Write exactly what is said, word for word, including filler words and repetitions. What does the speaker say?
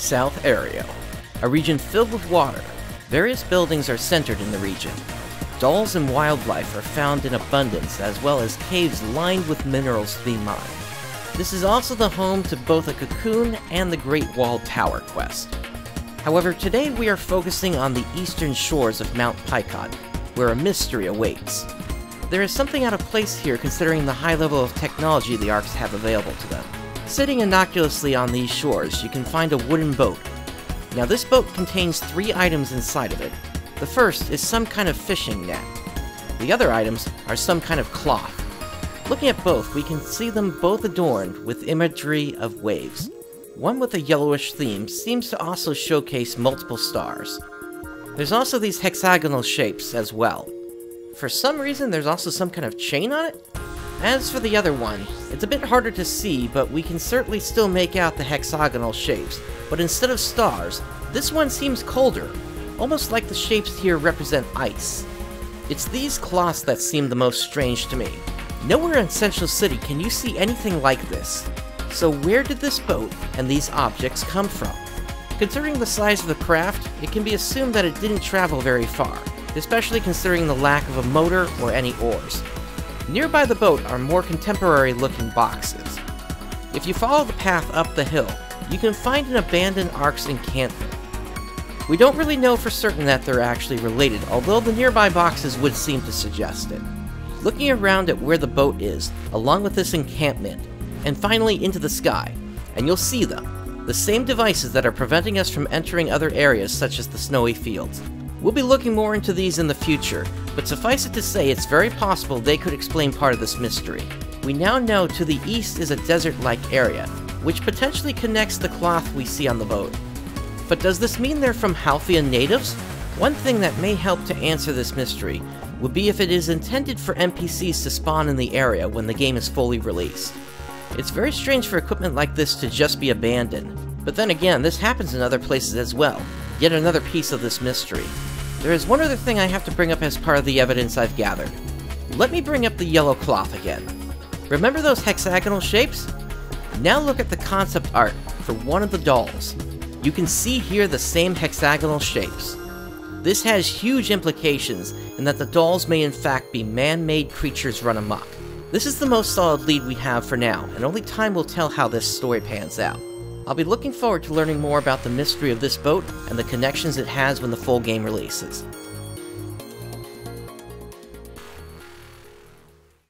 South Area, a region filled with water. Various buildings are centered in the region. Dolls and wildlife are found in abundance, as well as caves lined with minerals to be mined. This is also the home to both a Cocoon and the Great Wall Tower quest. However, today we are focusing on the eastern shores of Mount Picot, where a mystery awaits. There is something out of place here considering the high level of technology the Arks have available to them. Sitting innocuously on these shores, you can find a wooden boat. Now this boat contains three items inside of it. The first is some kind of fishing net. The other items are some kind of cloth. Looking at both, we can see them both adorned with imagery of waves. One with a yellowish theme seems to also showcase multiple stars. There's also these hexagonal shapes as well. For some reason, there's also some kind of chain on it? As for the other one, it's a bit harder to see, but we can certainly still make out the hexagonal shapes. But instead of stars, this one seems colder, almost like the shapes here represent ice. It's these cloths that seem the most strange to me. Nowhere in Central City can you see anything like this. So where did this boat and these objects come from? Considering the size of the craft, it can be assumed that it didn't travel very far, especially considering the lack of a motor or any oars. Nearby the boat are more contemporary-looking boxes. If you follow the path up the hill, you can find an abandoned Arks encampment. We don't really know for certain that they're actually related, although the nearby boxes would seem to suggest it. Looking around at where the boat is, along with this encampment, and finally into the sky, and you'll see them, the same devices that are preventing us from entering other areas such as the snowy fields. We'll be looking more into these in the future, but suffice it to say it's very possible they could explain part of this mystery. We now know to the east is a desert-like area, which potentially connects the cloth we see on the boat. But does this mean they're from Halfia natives? One thing that may help to answer this mystery would be if it is intended for N P Cs to spawn in the area when the game is fully released. It's very strange for equipment like this to just be abandoned, but then again, this happens in other places as well, yet another piece of this mystery. There is one other thing I have to bring up as part of the evidence I've gathered. Let me bring up the yellow cloth again. Remember those hexagonal shapes? Now look at the concept art for one of the dolls. You can see here the same hexagonal shapes. This has huge implications in that the dolls may in fact be man-made creatures run amok. This is the most solid lead we have for now, and only time will tell how this story pans out. I'll be looking forward to learning more about the mystery of this boat and the connections it has when the full game releases.